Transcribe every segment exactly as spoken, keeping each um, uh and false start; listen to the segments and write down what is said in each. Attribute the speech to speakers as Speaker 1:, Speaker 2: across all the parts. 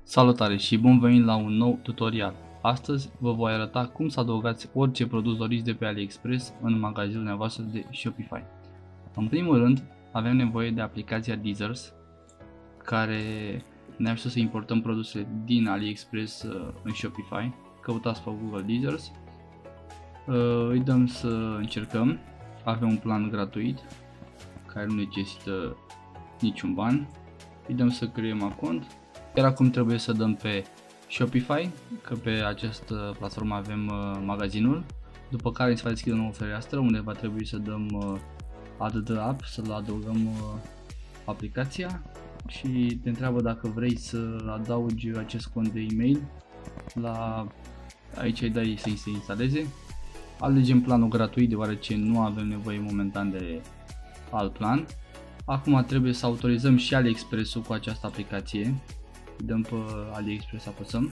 Speaker 1: Salutare și bun venit la un nou tutorial. Astăzi vă voi arăta cum să adăugați orice produs doriți de pe AliExpress în magazinul dumneavoastră de Shopify. În primul rând avem nevoie de aplicația Deezers, care ne ajută să importăm produsele din AliExpress în Shopify. Căutați pe Google Deezers, îi dăm să încercăm. Avem un plan gratuit care nu necesită niciun ban. Îi dăm să creăm cont. Iar acum trebuie să dăm pe Shopify, că pe această platformă avem uh, magazinul, după care se va deschide o nouă fereastră unde va trebui să dăm uh, Add the app, să-l adăugăm uh, aplicația și te întreabă dacă vrei să adaugi acest cont de e-mail. La aici îi dai să-i se instaleze. Alegem planul gratuit deoarece nu avem nevoie momentan de alt plan. Acum trebuie să autorizăm și AliExpress-ul cu această aplicație. Dăm pe AliExpress, apăsăm.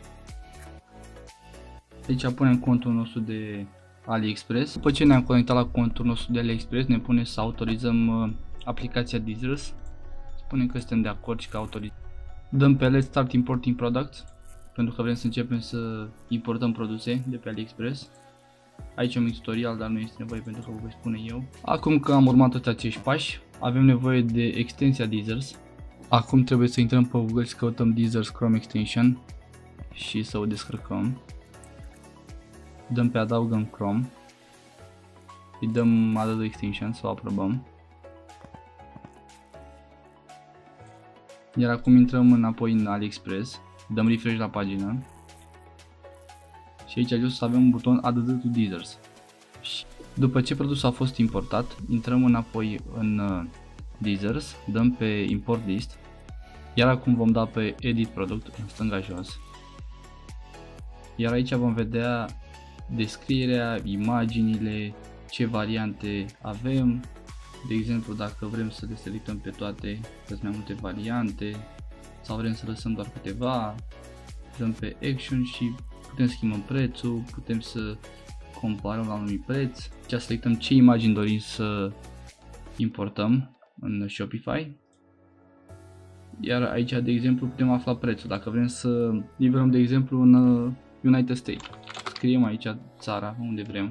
Speaker 1: Aici punem contul nostru de AliExpress. După ce ne-am conectat la contul nostru de AliExpress, ne pune să autorizăm aplicația Deezers. Spunem că suntem de acord și că autorizăm. Dăm pe Let's Start Importing Products, pentru că vrem să începem să importăm produse de pe AliExpress. Aici am un tutorial, dar nu este nevoie pentru că vă voi spune eu. Acum că am urmat toți acești pași, avem nevoie de extensia Deezers. Acum trebuie să intrăm pe Google și să căutăm Deezers Chrome Extension și să o descărcăm. Dăm pe adaugăm Chrome. Îi dăm Add Extension să o aprobăm. Iar acum intrăm înapoi în AliExpress. Dăm refresh la pagină. Și aici jos avem un buton Add to Deezers. Și după ce produsul a fost importat, intrăm înapoi în Deezers, dăm pe Import List, iar acum vom da pe Edit Product în stânga jos. Iar aici vom vedea descrierea, imaginile, ce variante avem. De exemplu, dacă vrem să le selectăm pe toate, sunt mai multe variante, sau vrem să lăsăm doar câteva, dăm pe Action și putem schimbăm prețul, putem să comparăm la un anumit preț. Aici selectăm ce imagini dorim să importăm în Shopify. Iar aici, de exemplu, putem afla prețul. Dacă vrem să livrăm, de exemplu, în United States, scriem aici țara unde vrem,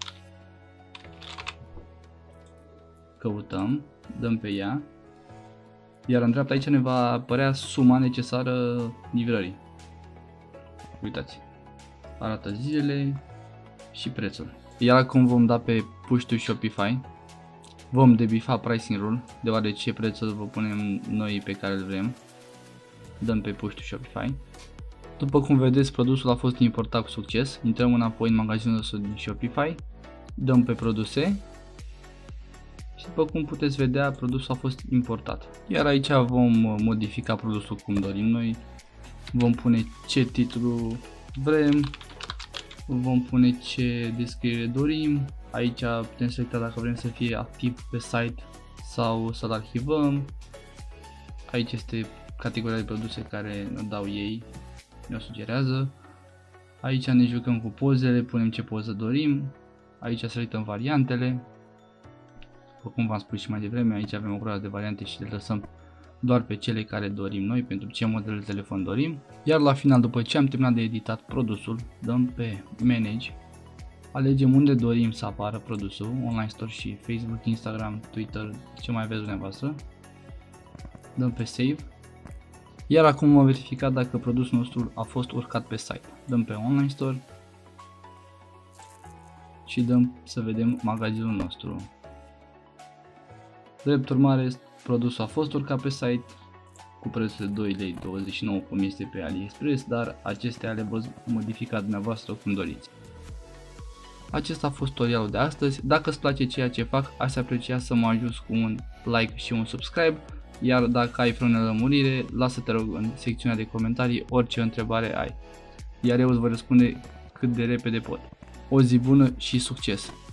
Speaker 1: căutăm, dăm pe ea, iar în dreapta aici ne va apărea suma necesară livrării. Uitați, arată zilele și prețul. Iar acum vom da pe Push to Shopify. Vom debifa Pricing Rule, deoarece prețul vă punem noi pe care îl vrem. Dăm pe Push to Shopify. După cum vedeți, produsul a fost importat cu succes. Intrăm înapoi în magazinul nostru din Shopify. Dăm pe produse. Și după cum puteți vedea, produsul a fost importat. Iar aici vom modifica produsul cum dorim noi. Vom pune ce titlu vrem. Vom pune ce descriere dorim. Aici putem selecta dacă vrem să fie activ pe site sau să-l arhivăm. Aici este categoria de produse care ne dau ei, ne sugerează. Aici ne jucăm cu pozele, punem ce poză dorim. Aici selectăm variantele. După cum v-am spus și mai devreme, aici avem o groază de variante și le lăsăm doar pe cele care dorim noi, pentru ce model de telefon dorim. Iar la final, după ce am terminat de editat produsul, dăm pe Manage. Alegem unde dorim să apară produsul, Online Store și Facebook, Instagram, Twitter, ce mai aveți dumneavoastră. Dăm pe Save. Iar acum vom verifica dacă produsul nostru a fost urcat pe site. Dăm pe Online Store și dăm să vedem magazinul nostru. Drept urmare, produsul a fost urcat pe site cu prețul de doi lei douăzeci și nouă cum este pe AliExpress, dar acestea le vă modifica dumneavoastră cum doriți. Acesta a fost tutorialul de astăzi. Dacă îți place ceea ce fac, aș aprecia să mă ajuți cu un like și un subscribe. Iar dacă ai vreo nelămurire, lasă te rog în secțiunea de comentarii orice întrebare ai. Iar eu îți voi răspunde cât de repede pot. O zi bună și succes!